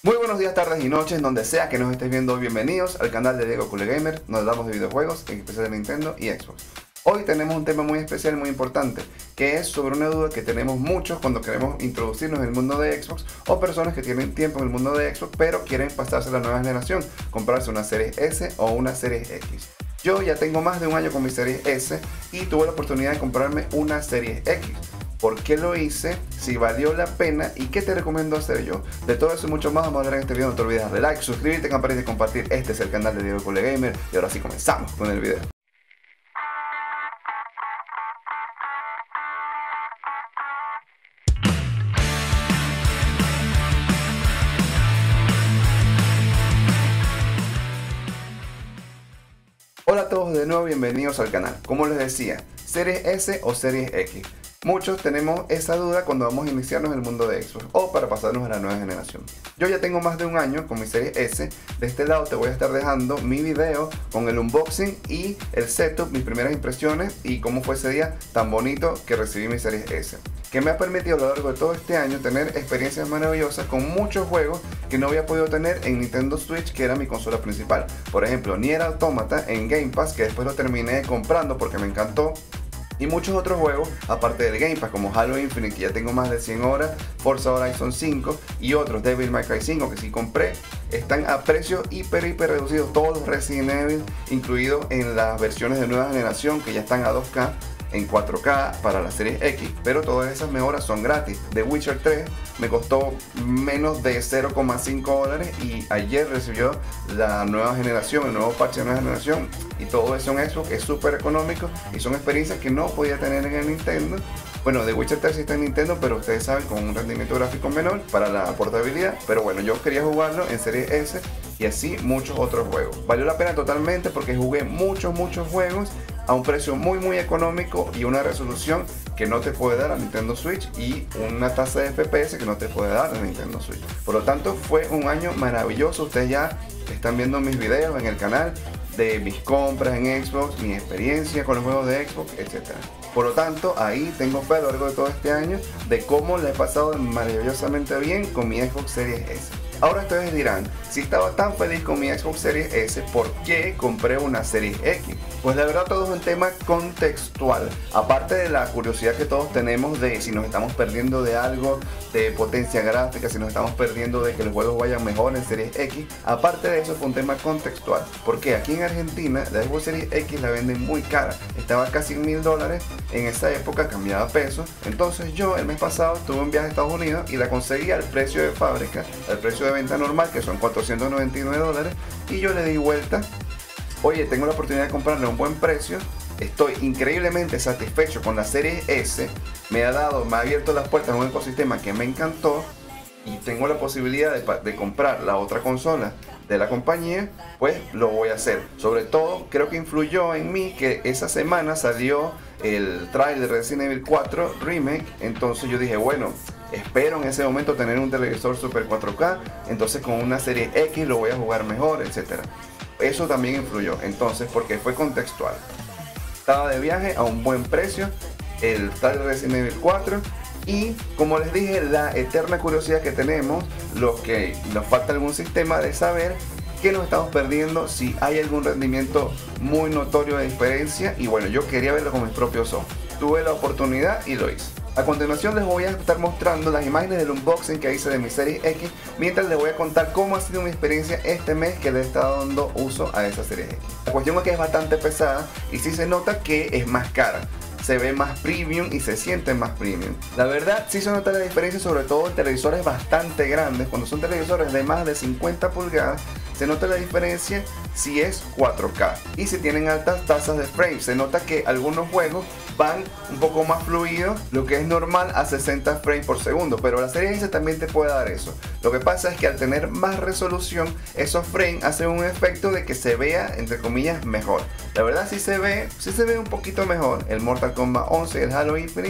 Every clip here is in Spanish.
Muy buenos días, tardes y noches, donde sea que nos estés viendo. Bienvenidos al canal de Diego Cool Gamer. Nos hablamos de videojuegos, en especial de Nintendo y Xbox. Hoy tenemos un tema muy especial, muy importante, que es sobre una duda que tenemos muchos cuando queremos introducirnos en el mundo de Xbox, o personas que tienen tiempo en el mundo de Xbox pero quieren pasarse a la nueva generación, comprarse una Series S o una Series X. Yo ya tengo más de un año con mi Series S y tuve la oportunidad de comprarme una Series X. ¿Por qué lo hice? Si valió la pena y qué te recomiendo hacer yo. De todo eso y mucho más vamos a hablar en este video. No te olvides de like, suscribirte, campanita y compartir. Este es el canal de Diego Cool Gamer y ahora sí comenzamos con el video. Hola a todos de nuevo, bienvenidos al canal. Como les decía, Series S o Series X. Muchos tenemos esa duda cuando vamos a iniciarnos en el mundo de Xbox o para pasarnos a la nueva generación. Yo ya tengo más de un año con mi Series S. De este lado te voy a estar dejando mi video con el unboxing y el setup, mis primeras impresiones y cómo fue ese día tan bonito que recibí mi Series S, que me ha permitido a lo largo de todo este año tener experiencias maravillosas con muchos juegos que no había podido tener en Nintendo Switch, que era mi consola principal. Por ejemplo, Nier Automata en Game Pass, que después lo terminé comprando porque me encantó. Y muchos otros juegos, aparte del Game Pass, como Halo Infinite, que ya tengo más de 100 horas, Forza Horizon 5 y otros, Devil May Cry 5, que sí compré, están a precio hiper reducido. Todos los Resident Evil, incluidos en las versiones de nueva generación, que ya están a 2K, en 4K para la Series X, pero todas esas mejoras son gratis. The Witcher 3 me costó menos de $0.5 y ayer recibió la nueva generación, el nuevo parche de nueva generación, y todo eso en Xbox es súper económico y son experiencias que no podía tener en el Nintendo. Bueno, The Witcher 3 sí está en Nintendo, pero ustedes saben, con un rendimiento gráfico menor para la portabilidad. Pero bueno, yo quería jugarlo en Series S y así muchos otros juegos. Valió la pena totalmente porque jugué muchos juegos a un precio muy económico y una resolución que no te puede dar la Nintendo Switch y una tasa de FPS que no te puede dar la Nintendo Switch. Por lo tanto, fue un año maravilloso. Ustedes ya están viendo mis videos en el canal de mis compras en Xbox, mi experiencia con los juegos de Xbox, etc. Por lo tanto, ahí tengo fe a lo largo de todo este año de cómo le he pasado maravillosamente bien con mi Xbox Series S. Ahora ustedes dirán, si estaba tan feliz con mi Xbox Series S, ¿por qué compré una Series X? Pues la verdad todo es un tema contextual. Aparte de la curiosidad que todos tenemos de si nos estamos perdiendo de algo, de potencia gráfica, si nos estamos perdiendo de que los juegos vayan mejor en Series X, aparte de eso fue un tema contextual. Porque aquí en Argentina la Xbox Series X la venden muy cara. Estaba casi en $1000 en esa época, cambiaba a pesos. Entonces yo el mes pasado tuve un viaje a Estados Unidos y la conseguí al precio de fábrica, al precio de venta normal, que son $499, y yo le di vuelta. Oye, tengo la oportunidad de comprarle a un buen precio. Estoy increíblemente satisfecho con la Serie S. Me ha abierto las puertas a un ecosistema que me encantó y tengo la posibilidad de comprar la otra consola de la compañía, pues lo voy a hacer. Sobre todo creo que influyó en mí que esa semana salió el trailer de Resident Evil 4 Remake. Entonces yo dije, bueno, espero en ese momento tener un televisor Super 4K, entonces con una Serie X lo voy a jugar mejor, etc. Eso también influyó, entonces, porque fue contextual. Estaba de viaje a un buen precio, el trailer de Resident Evil 4. Y como les dije, la eterna curiosidad que tenemos, los que nos falta algún sistema de saber qué nos estamos perdiendo, si hay algún rendimiento muy notorio de diferencia. Y bueno, yo quería verlo con mis propios ojos. Tuve la oportunidad y lo hice. A continuación les voy a estar mostrando las imágenes del unboxing que hice de mi Series X, mientras les voy a contar cómo ha sido mi experiencia este mes que le he estado dando uso a esa Series X. La cuestión es que es bastante pesada y sí se nota que es más cara. Se ve más premium y se siente más premium. La verdad sí se nota la diferencia, sobre todo en televisores bastante grandes. Cuando son televisores de más de 50 pulgadas se nota la diferencia si es 4K y si tienen altas tasas de frame. Se nota que algunos juegos van un poco más fluidos, lo que es normal a 60 frames por segundo, pero la Serie S también te puede dar eso. Lo que pasa es que al tener más resolución, esos frames hacen un efecto de que se vea, entre comillas, mejor. La verdad sí se ve un poquito mejor. El Mortal Kombat 11 y el Halo Infinite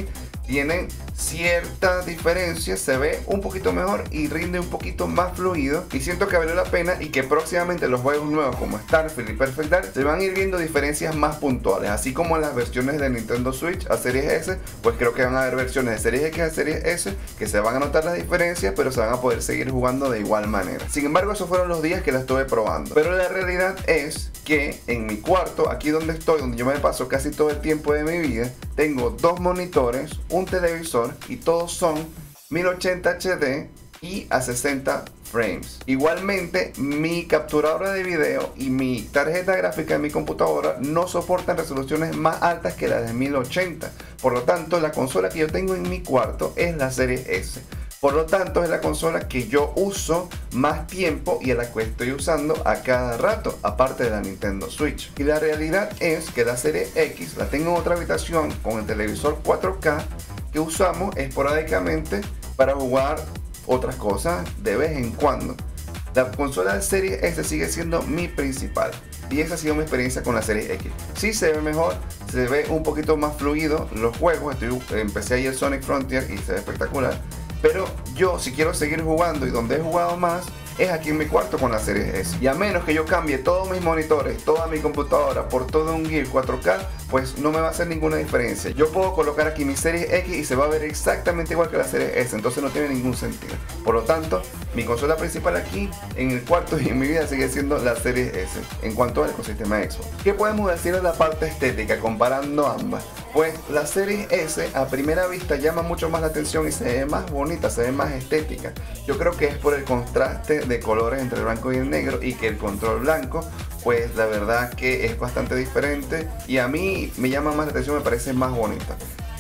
tienen cierta diferencia, se ve un poquito mejor y rinde un poquito más fluido, y siento que vale la pena y que próximamente los juegos nuevos como Starfield y Perfect Dark se van a ir viendo diferencias más puntuales, así como en las versiones de Nintendo Switch a Series S, pues creo que van a haber versiones de Series X a Series S que se van a notar las diferencias, pero se van a poder seguir jugando de igual manera. Sin embargo, esos fueron los días que la estuve probando, pero la realidad es que en mi cuarto, aquí donde estoy, donde yo me paso casi todo el tiempo de mi vida, tengo dos monitores, un televisor, y todos son 1080 HD y a 60 frames. Igualmente, mi capturadora de video y mi tarjeta gráfica de mi computadora no soportan resoluciones más altas que las de 1080. Por lo tanto, la consola que yo tengo en mi cuarto es la serie S. Por lo tanto, es la consola que yo uso más tiempo y a la que estoy usando a cada rato, aparte de la Nintendo Switch. Y la realidad es que la serie X la tengo en otra habitación con el televisor 4K que usamos esporádicamente para jugar otras cosas de vez en cuando. La consola de serie S sigue siendo mi principal. Y esa ha sido mi experiencia con la serie X. Sí se ve mejor, se ve un poquito más fluido los juegos. Empecé ahí el Sonic Frontier y se ve espectacular. Pero yo, si quiero seguir jugando y donde he jugado más, es aquí en mi cuarto con la serie S. Y a menos que yo cambie todos mis monitores, toda mi computadora por todo un Gear 4K, pues no me va a hacer ninguna diferencia. Yo puedo colocar aquí mi serie X y se va a ver exactamente igual que la serie S, entonces no tiene ningún sentido. Por lo tanto, mi consola principal aquí en el cuarto y en mi vida sigue siendo la serie S en cuanto al ecosistema Xbox. ¿Qué podemos decir de la parte estética comparando ambas? Pues la serie S a primera vista llama mucho más la atención y se ve más bonita, se ve más estética. Yo creo que es por el contraste de colores entre el blanco y el negro, y que el control blanco, pues la verdad que es bastante diferente y a mí me llama más la atención, me parece más bonita.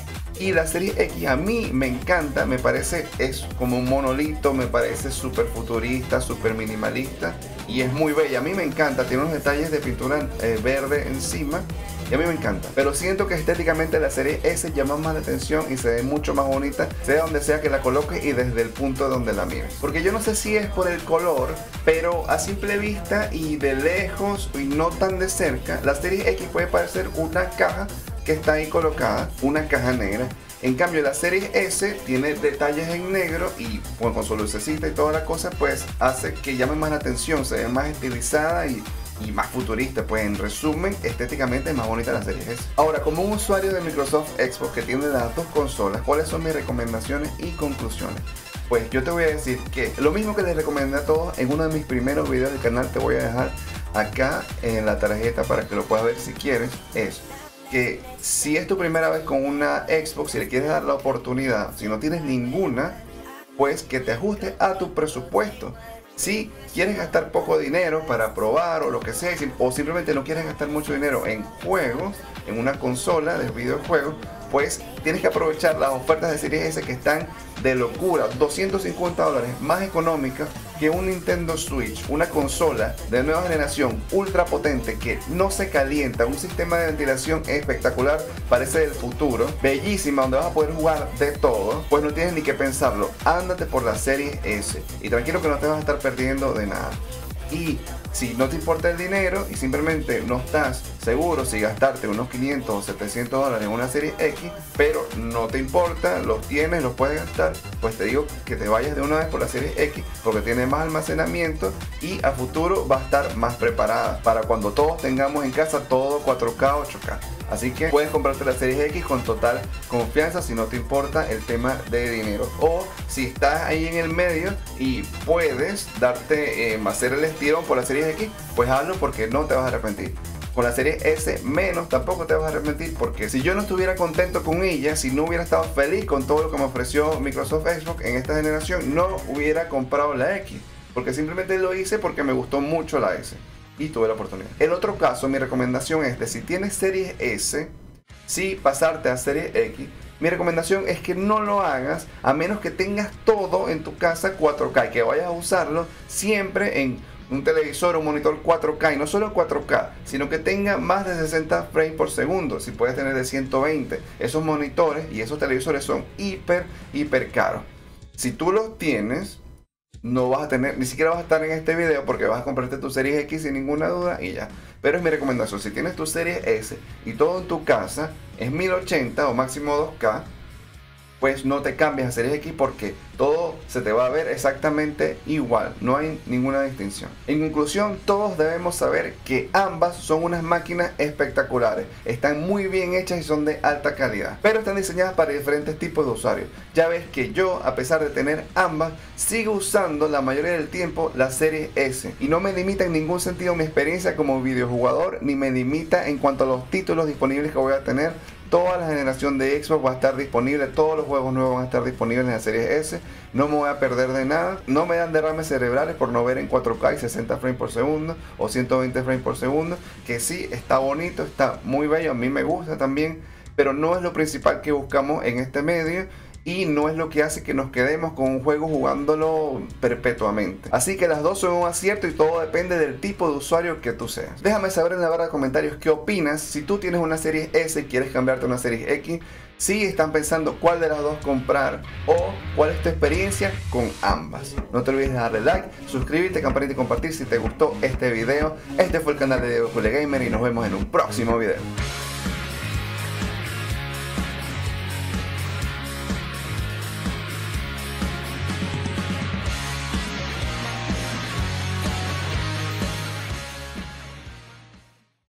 Y la serie X a mí me encanta, me parece, es como un monolito, me parece súper futurista, súper minimalista y es muy bella. A mí me encanta, tiene unos detalles de pintura verde encima y a mí me encanta. Pero siento que estéticamente la serie S llama más la atención y se ve mucho más bonita, sea donde sea que la coloques y desde el punto donde la mires. Porque yo no sé si es por el color, pero a simple vista y de lejos y no tan de cerca, la serie X puede parecer una caja que está ahí colocada, una caja negra. En cambio la serie S tiene detalles en negro y bueno, con su lucecita y toda la cosa, pues hace que llame más la atención, se ve más estilizada y más futurista. Pues en resumen, estéticamente es más bonita la serie S. Ahora, como un usuario de Microsoft Xbox que tiene las dos consolas, ¿cuáles son mis recomendaciones y conclusiones? Pues yo te voy a decir que lo mismo que les recomendé a todos en uno de mis primeros videos del canal, te voy a dejar acá en la tarjeta para que lo puedas ver si quieres, es que si es tu primera vez con una Xbox y le quieres dar la oportunidad, si no tienes ninguna, pues que te ajustes a tu presupuesto. Si quieres gastar poco dinero para probar o lo que sea, o simplemente no quieres gastar mucho dinero en juegos, en una consola de videojuegos, pues tienes que aprovechar las ofertas de Series S que están de locura, $250 más económicas que un Nintendo Switch, una consola de nueva generación ultra potente que no se calienta, un sistema de ventilación espectacular, parece del futuro, bellísima, donde vas a poder jugar de todo. Pues no tienes ni que pensarlo, ándate por la Series S y tranquilo que no te vas a estar perdiendo de nada. Y si no te importa el dinero y simplemente no estás seguro si gastarte unos 500 o 700 dólares en una serie X, pero no te importa, los tienes, los puedes gastar, pues te digo que te vayas de una vez por la serie X porque tiene más almacenamiento y a futuro va a estar más preparada para cuando todos tengamos en casa todo 4K, 8K. Así que puedes comprarte la serie X con total confianza si no te importa el tema de dinero. O si estás ahí en el medio y puedes darte, hacer el estirón por la serie X, pues hazlo porque no te vas a arrepentir. Con la serie S menos tampoco te vas a arrepentir, porque si yo no estuviera contento con ella, si no hubiera estado feliz con todo lo que me ofreció Microsoft Xbox en esta generación, no hubiera comprado la X, porque simplemente lo hice porque me gustó mucho la S y tuve la oportunidad. El otro caso, mi recomendación es de si tienes serie S, si pasarte a serie X, mi recomendación es que no lo hagas a menos que tengas todo en tu casa 4K y que vayas a usarlo siempre en un televisor o un monitor 4K, y no solo 4K, sino que tenga más de 60 frames por segundo. Si puedes tener de 120, esos monitores y esos televisores son hiper caros. Si tú los tienes, no vas a tener, ni siquiera vas a estar en este video porque vas a comprarte tu serie X sin ninguna duda y ya. Pero es mi recomendación, si tienes tu serie S y todo en tu casa es 1080 o máximo 2K, pues no te cambies a Series X porque todo se te va a ver exactamente igual, no hay ninguna distinción. En conclusión, todos debemos saber que ambas son unas máquinas espectaculares, están muy bien hechas y son de alta calidad, pero están diseñadas para diferentes tipos de usuarios. Ya ves que yo, a pesar de tener ambas, sigo usando la mayoría del tiempo la Series S y no me limita en ningún sentido mi experiencia como videojugador, ni me limita en cuanto a los títulos disponibles que voy a tener. Toda la generación de Xbox va a estar disponible, todos los juegos nuevos van a estar disponibles en la serie S. No me voy a perder de nada, no me dan derrames cerebrales por no ver en 4K y 60 frames por segundo o 120 frames por segundo, que sí, está bonito, está muy bello, a mí me gusta también, pero no es lo principal que buscamos en este medio. Y no es lo que hace que nos quedemos con un juego jugándolo perpetuamente. Así que las dos son un acierto y todo depende del tipo de usuario que tú seas. Déjame saber en la barra de comentarios qué opinas. Si tú tienes una serie S y quieres cambiarte a una serie X, si están pensando cuál de las dos comprar o cuál es tu experiencia con ambas. No te olvides de darle like, suscribirte, campanita y compartir si te gustó este video. Este fue el canal de Diego Gamer y nos vemos en un próximo video.